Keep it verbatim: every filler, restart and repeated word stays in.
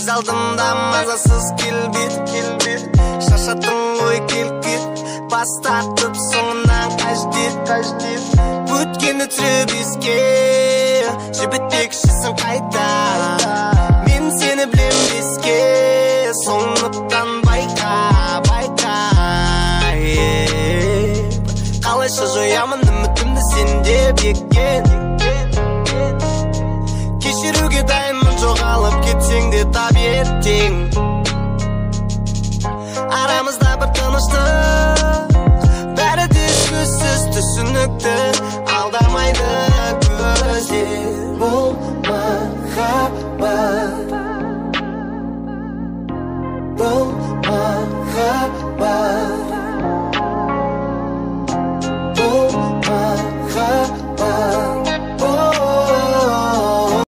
көз алдымда мазасыз келбет шашаттың ой келкет бас тартып соңынан қаждет өткені түсіріп еске жібітпекшісің қайта мен сені білем беске соңыптан байқа байқа қалайша жоямын үмітімді сенде беккен кешіруге дайынмын жоғалып кетсең де тап ертең арамызда бір тыныштық